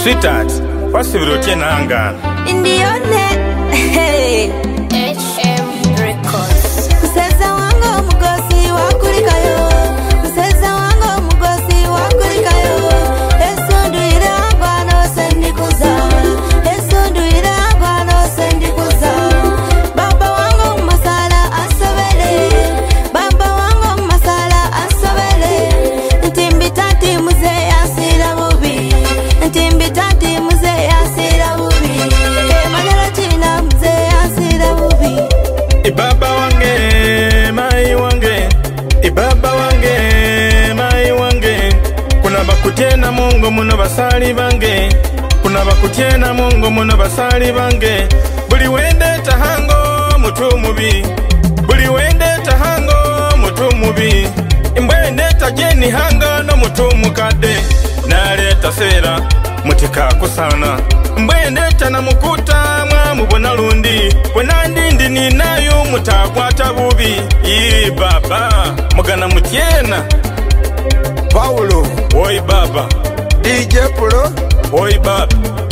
Sweetheart, wasibira otye nangana? Indione, hey. HM Records. Museza wange omugozi wakulikayo. Museza wange omugozi wakulikayo. Esundwire agwano sendikuza. Esundwire agwano sendikuza. Baba wange omumasala asobele. Baba wange omumasala asobele. Ntimbi tati muze asira bubi. Ntimbi tati muze asira bubi. Kemanera china muze asira bubi. Ibaba wange, mai wange. Ibaba wange, mai wange. Kuna bakutena Mungu muno basali bange. Kuna bakutena Mungu muno basali bange. Buli wende tahango mutu mubi. Buli wende tahango mutu mubi. Imbwende tajeni hanga no mutu mukade. Naleta sera mutika kusana. Mbwende tana mukuta mwamubona lundi. Wenandindi ninayo mutakwata bubi. Ii baba mugana mutiena. Paulo Oi baba DJ Pulo Oi baba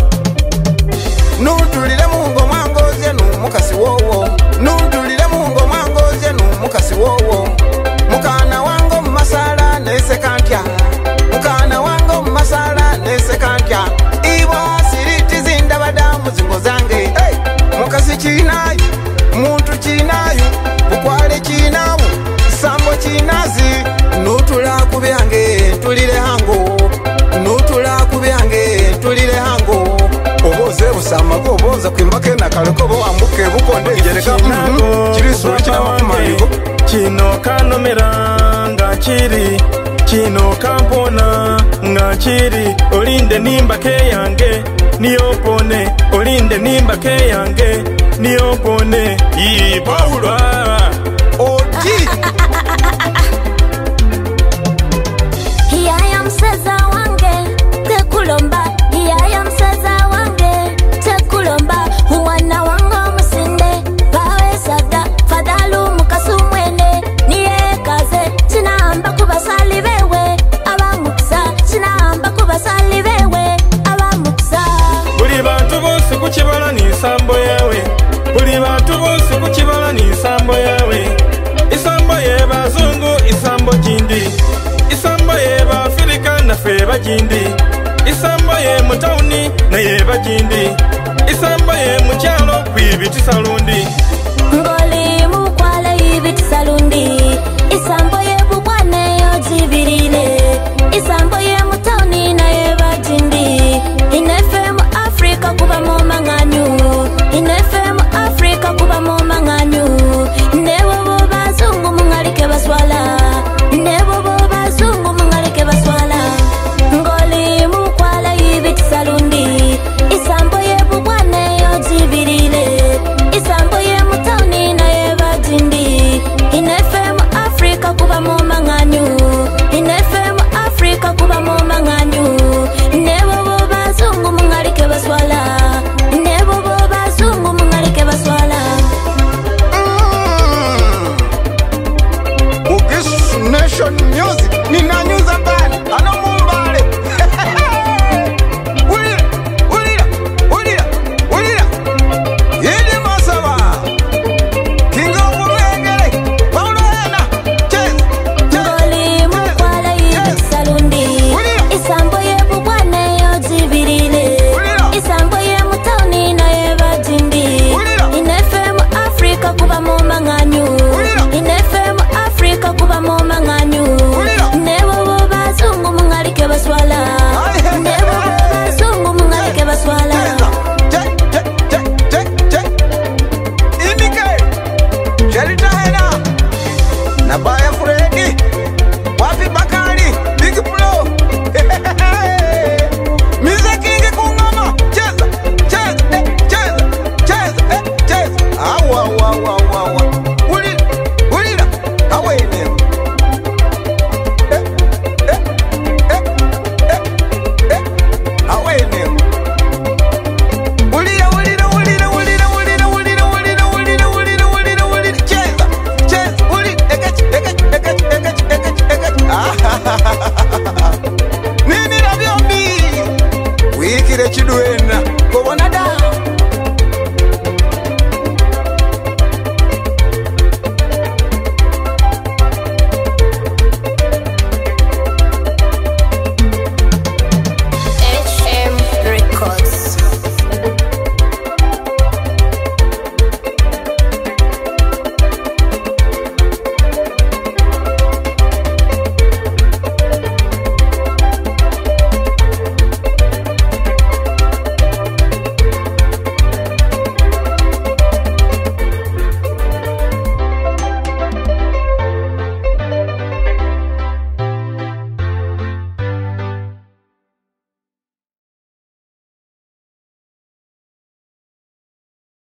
Nutulile mungo mangoze mukasi wowo. Nutulile mungo mangoze mukasi wowo. Mukana wango masala nese kantya. Mukana wango masala nese kantya. Iwa siriti zinda badamu zingo zange. Hey! Mukasi chinayu, muntu chinayu, bukwale chinawu, sambo chinazi. Nutula kubyange tulile hango. Nutula kubyange tulile hango. Oboze busama ko boza kwimbake nakaleko bo ambuke bukonde jereka kiriso cy'amakumanigo kino kanomera nga kiri kino kampona nga kiri olinde nimbake yange niyopone olinde nimbake yange niyopone yi Paulo oti Yaya mseza wange tekulomba. Yaya mseza wange tekulomba. Umwana wango musinde bawe sada fadalu mukasumwene. Niye kaze sinamba kubasali bewe abamuksa. Sinamba kubasali bewe abamuksa. buli bantu bose kukibala n'insambo yawe. Buli bantu bose kukibala n'insambo yawe. Isambo y'ebazungu isambo jindi. Isambo y'Abafrika nafe bajindi. Isambo ye mutawuni naye bajindi. Isambo ye mukyalo kwibiti salundi. Ngoli mukwale ibiti salundi. Isambo ye bubwane yo jibirile. Isambo ye